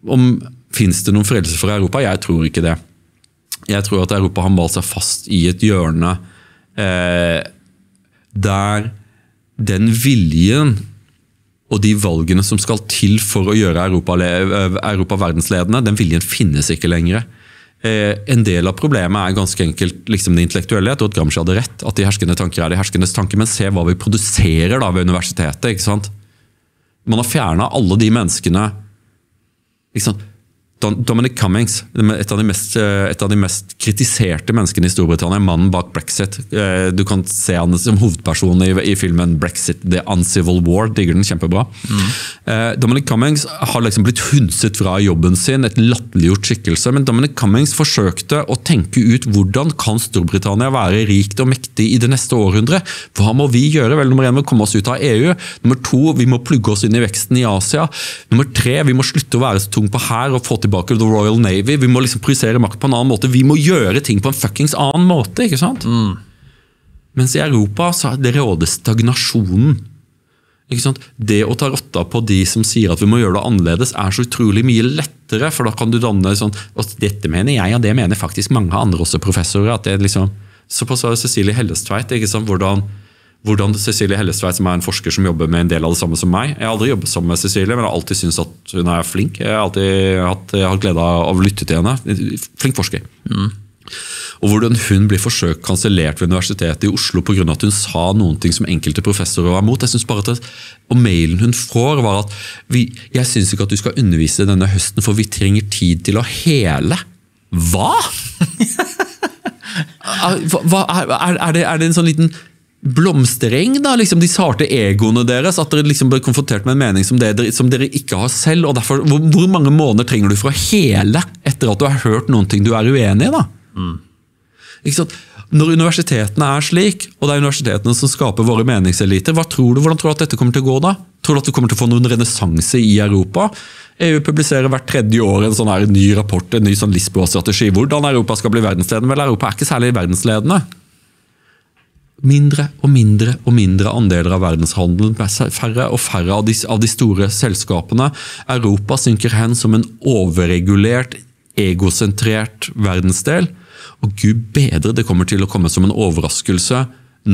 finnes det noen frelse for Europa? Jeg tror ikke det. Jeg tror at Europa har malt seg fast i et hjørne der den viljen og de valgene som skal til for å gjøre Europa verdensledende, den viljen finnes ikke lenger. En del av problemet ganske enkelt liksom det intellektuelle. Jeg tror at Gramsci hadde rett, at de herskende tanker de herskendes tanker, men se hva vi produserer da ved universitetet, ikke sant? Man har fjernet alle de menneskene, ikke sant? Dominic Cummings, et av de mest kritiserte menneskene i Storbritannia, mannen bak Brexit. Du kan se han som hovedperson i filmen Brexit, The Uncivil War, digger den kjempebra. Dominic Cummings har liksom blitt hundset fra jobben sin, et latterliggjort skikkelse, men Dominic Cummings forsøkte å tenke ut hvordan kan Storbritannia være rikt og mektig i det neste århundre? Hva må vi gjøre? Vel, nummer 1, vi må komme oss ut av EU. Nummer 2, vi må plugge oss inn i veksten i Asia. Nummer 3, vi må slutte å være så tung på her og få tilbake The Royal Navy. Vi må liksom projisere makt på en annen måte. Vi må gjøre ting på en fuckings annen måte, ikke sant? Mens i Europa så det råder stagnasjonen. Ikke sant? Det å ta rotta på de som sier at vi må gjøre det annerledes så utrolig mye lettere, for da kan du danne sånn, at dette mener jeg, og det mener faktisk mange andre også professorer, at det liksom, såpass var Cecilie Hellestveit, ikke sant? Hvordan Cecilie Hellestveit, som en forsker som jobber med en del av det samme som meg. Jeg har aldri jobbet sammen med Cecilie, men jeg har alltid syntes at hun flink. Jeg har hatt glede av å lytte til henne. Flink forsker. Og hvordan hun blir forsøkt kansellert ved Universitetet i Oslo på grunn av at hun sa noen ting som enkelte professorer var imot. Jeg synes bare at og mailen hun får var at jeg synes ikke at du skal undervise denne høsten, for vi trenger tid til å hele. Hva? Er det en sånn liten blomstereng da, liksom de sarte egoene deres, at dere liksom blir konfrontert med en mening som dere ikke har selv, og derfor, hvor mange måneder trenger du for å hele etter at du har hørt noen ting du uenig i da? Ikke sant? Når universitetene slik, og det universitetene som skaper våre meningseliter, hvordan tror du at dette kommer til å gå da? Tror du at du kommer til å få noen renessanse i Europa? EU publiserer hvert 3. år en sånn her ny rapport, en ny sånn Lisboa-strategi, hvordan Europa skal bli verdensledende. Vel, Europa ikke særlig verdensledende. Mindre og mindre og mindre andeler av verdenshandelen, færre og færre av de store selskapene. Europa synker hen som en overregulert, egosentrert verdensdel, og Gud bedre, det kommer til å komme som en overraskelse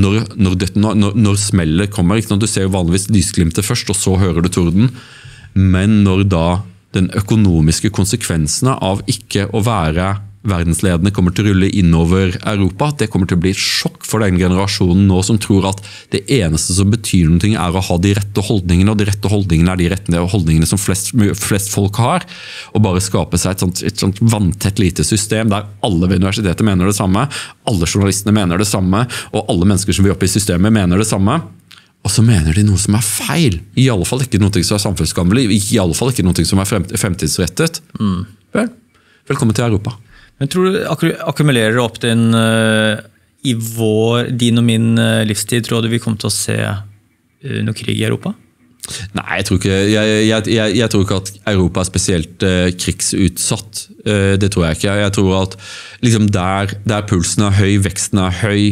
når smellet kommer. Du ser jo vanligvis lysglimtet først, og så hører du torden, men når da den økonomiske konsekvensene av ikke å være verdensledende kommer til å rulle innover Europa, det kommer til å bli et sjokk for den generasjonen nå som tror at det eneste som betyr noe å ha de rette holdningene, og de rette holdningene de rette holdningene som flest folk har, og bare skape seg et sånt vanntett lite system der alle ved universitetet mener det samme, alle journalistene mener det samme, og alle mennesker som vil opp i systemet mener det samme. Og så mener de noe som feil. I alle fall ikke noe som samfunnsgammelig, i alle fall ikke noe som fremtidsrettet. Vel, velkommen til Europa. Men tror du akkumulerer opp den i din og min livstid, tror du vi kommer til å se noe krig i Europa? Nei, jeg tror ikke. Jeg tror ikke at Europa spesielt krigsutsatt. Det tror jeg ikke. Jeg tror at liksom der pulsen høy, veksten høy,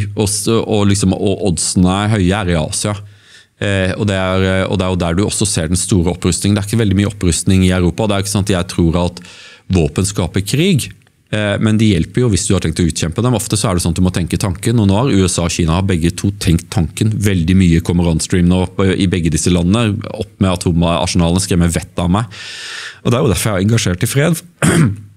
og oddsene høye i Asia. Og det jo der du også ser den store opprustningen. Det ikke veldig mye opprustning i Europa. Det ikke sant at jeg tror at våpen skaper krig. Men de hjelper jo hvis du har tenkt å utkjempe dem. Ofte så det sånn at du må tenke tanken, og nå har USA og Kina begge to tenkt tanken. Veldig mye kommer on-stream nå i begge disse landene, opp med atomarsenalene skremmer vettet av meg. Og det jo derfor jeg engasjert i fred.